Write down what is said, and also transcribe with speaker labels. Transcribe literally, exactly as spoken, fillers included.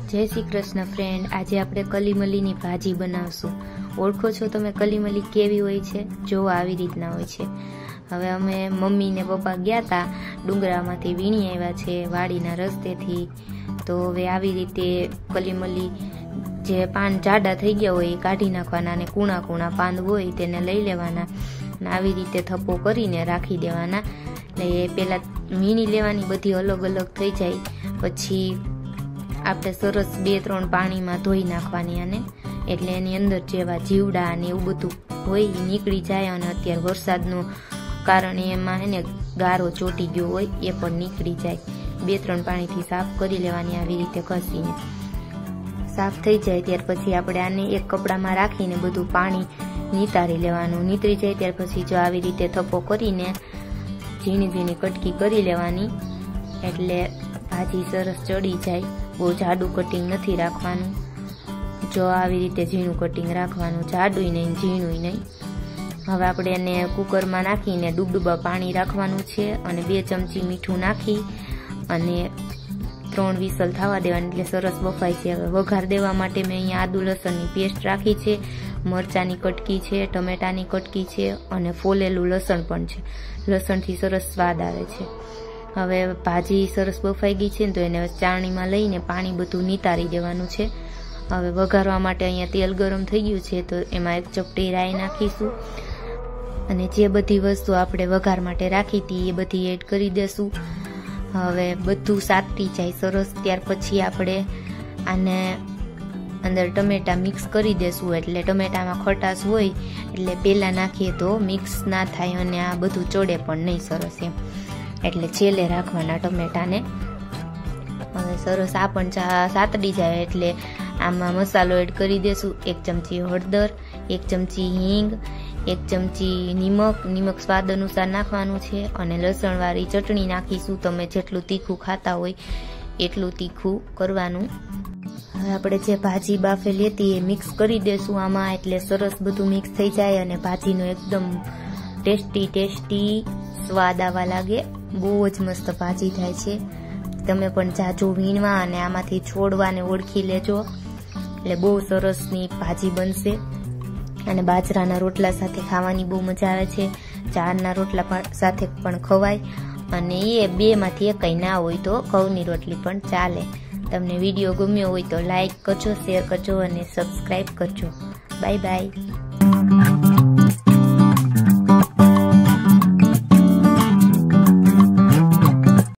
Speaker 1: जय श्री कृष्ण फ्रेंड। आज आपणे कलीमलीनी भाजी बनावशुं। ओळखो छो तमे कलीमली केवी होय छे? जो आवी रीतना होय छे। हवे अमे मम्मी ने पप्पा गया था डुंगरामांथी वीणी आव्या छे वाडीना रस्तेथी। तो हवे आवी रीते कलीमली जे पान जाडा थई गया होय काढी नाखवाना ने कूणा कूणा पान होय तेने लई लेवाना ने आवी रीते थप्पो करीने राखी देवाना। એટલે પેલા વીણી લેવાની બધી અલગ અલગ થઈ જાય પછી આપણે સરસ બે ત્રણ પાણીમાં ધોઈ નાખવાની આને એટલે એની અંદર જેવા જીવડા અને એવું બધું હોય એ નીકળી જાય અને અત્યારે વરસાદનું કારણે એમાં હે ને ગારો ચોટી ગયો હોય એ પણ નીકળી જાય। બે ત્રણ પાણીથી સાફ કરી લેવાની આવી રીતે ઘસીને સાફ થઈ જાય ત્યાર પછી આપણે આને એક કપડામાં રાખીને બધું પાણી નીતારી લેવાનું। નીતરી જાય ત્યાર પછી જો આવી રીતે થપ્પો કરીને झीणी झीणी कटकी करी लेवानी एटले भाजी सरस चढ़ी जाए। बहु जाडू कटिंग नथी राखवानुं। जो आवी रीते झीणुं कटिंग राखवानुं, जाडुंय नहीं झीणुंय नहीं। हवे आपणे एने कुकरमां नाखीने डूबडूबा पाणी राखवानुं छे अने बे चमची मीठुं नाखी अने त्रण विसल थवा देवानी एटले सरस बफाय छे। हवे वघार देवा माटे मैं अहींया आदु लसणनी पेस्ट राखी छे, मरचानी कटकी छे, टमेटानी कटकी छे अने फोलेलुं लसण पण छे। लसणथी सरस स्वाद आवे छे। हवे भाजी सरस बफाई गई छे तो एने चाळणीमां लईने पाणी बधुं नितारी देवानुं छे। हवे वघारवा माटे अहींया तेल गरम थई गयुं छे तो एमां एक चपटी राई नाखीशुं अने जे बधी वस्तु आपणे वघार माटे राखी हती ए बधी एड करी देशुं। हवे बधुं सातरी जाय सरस त्यार पछी आपणे आने अंदर टमेटा मिक्स करी देशुं एटले टमेटामां खटाश होय एटले पेला नाखीए तो मिक्स ना थाय अने आ बधुं चोडे पण नहीं सरस एम एटले छेले राखवाना टमेटाने। हवे सरस आ पण सातडी जाय एटले आमां मसालो एड करी देशुं। एक चमची हळदर, एक चमची हींग, एक चमची निमक निमक स्वाद अनुसार नाखवानुं छे अने लसणवाળી चटणी नाखीशुं। तमे जेटલું तीखું खाता होय એટલું तीखું करवानुं। હવે આપણે જે ભાજી બાફેલી હતી એ મિક્સ કરી દેશું આમાં એટલે સરસ બધું મિક્સ થઈ જાય અને ભાજીનો એકદમ ટેસ્ટી ટેસ્ટી સ્વાદ આવવા લાગે। બહુ જ મસ્ત ભાજી થાય છે। તમે પણ જાજો વીણવા અને આમાંથી છોડવાને ઓળખી લેજો એટલે બહુ સરસની ભાજી બનશે અને બાજરાના રોટલા સાથે ખાવાની બહુ મજા આવે છે। ચારના રોટલા સાથે પણ ખવાય અને એ બેમાંથી એકય ના હોય તો ઘઉંની રોટલી પણ ચાલે। તમને વિડીયો ગમ્યો હોય તો લાઈક કરજો, શેર કરજો અને સબસ્ક્રાઈબ કરજો। Bye by.